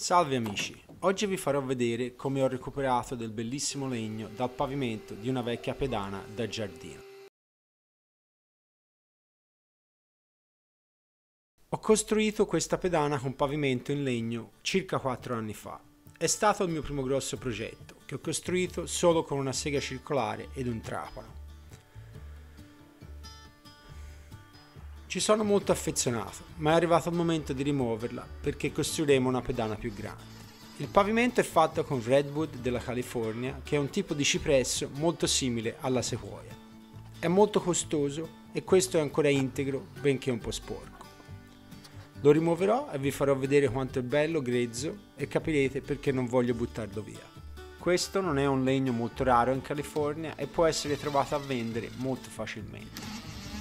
Salve amici, oggi vi farò vedere come ho recuperato del bellissimo legno dal pavimento di una vecchia pedana da giardino. Ho costruito questa pedana con pavimento in legno circa 4 anni fa. È stato il mio primo grosso progetto, che ho costruito solo con una sega circolare ed un trapano. Ci sono molto affezionato, ma è arrivato il momento di rimuoverla perché costruiremo una pedana più grande. Il pavimento è fatto con redwood della California, che è un tipo di cipresso molto simile alla sequoia. È molto costoso e questo è ancora integro, benché un po' sporco. Lo rimuoverò e vi farò vedere quanto è bello, grezzo, e capirete perché non voglio buttarlo via. Questo non è un legno molto raro in California e può essere trovato a vendere molto facilmente.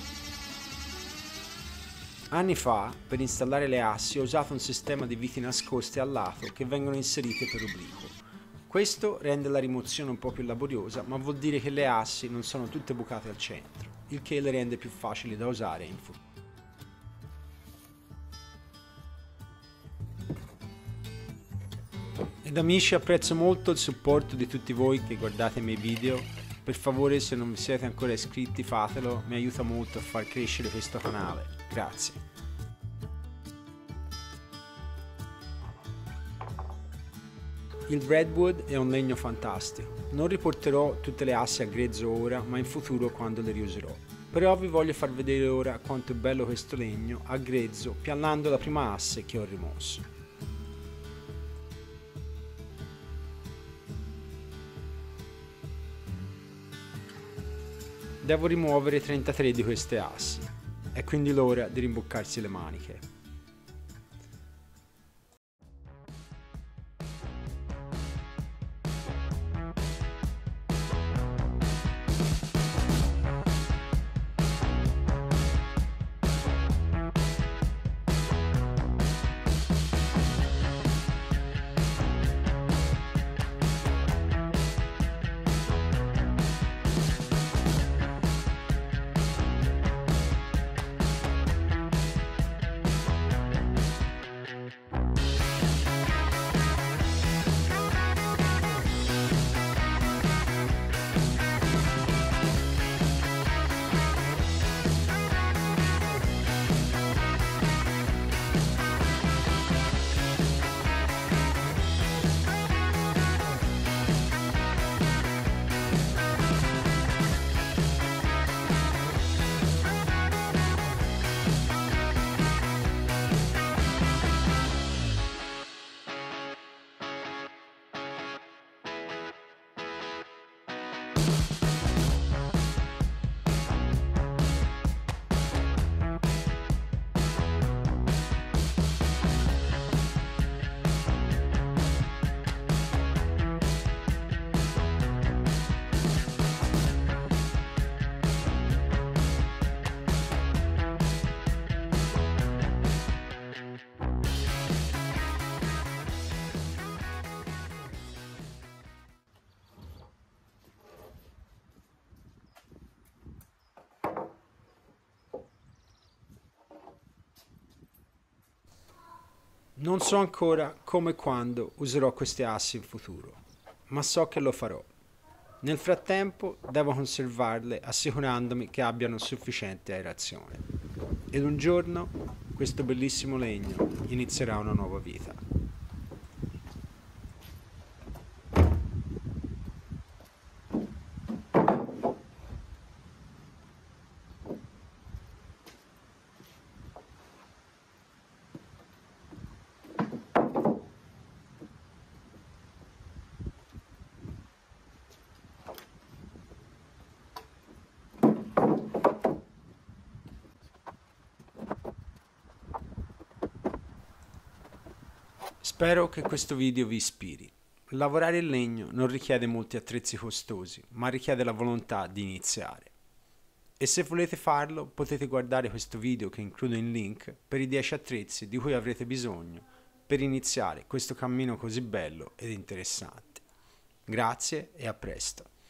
Anni fa, per installare le assi, ho usato un sistema di viti nascoste al lato che vengono inserite per obliquo. Questo rende la rimozione un po' più laboriosa, ma vuol dire che le assi non sono tutte bucate al centro, il che le rende più facili da usare in futuro. Ed amici, apprezzo molto il supporto di tutti voi che guardate i miei video. Per favore, se non vi siete ancora iscritti, fatelo, mi aiuta molto a far crescere questo canale. Grazie. Il redwood è un legno fantastico. Non riporterò tutte le assi a grezzo ora, ma in futuro quando le riuserò. Però vi voglio far vedere ora quanto è bello questo legno a grezzo, piannando la prima asse che ho rimosso. Devo rimuovere 33 di queste assi. È quindi l'ora di rimboccarsi le maniche. Non so ancora come e quando userò queste assi in futuro, ma so che lo farò. Nel frattempo devo conservarle assicurandomi che abbiano sufficiente aerazione. Ed un giorno questo bellissimo legno inizierà una nuova vita. Spero che questo video vi ispiri. Lavorare il legno non richiede molti attrezzi costosi, ma richiede la volontà di iniziare. E se volete farlo, potete guardare questo video che includo in link per i 10 attrezzi di cui avrete bisogno per iniziare questo cammino così bello ed interessante. Grazie e a presto.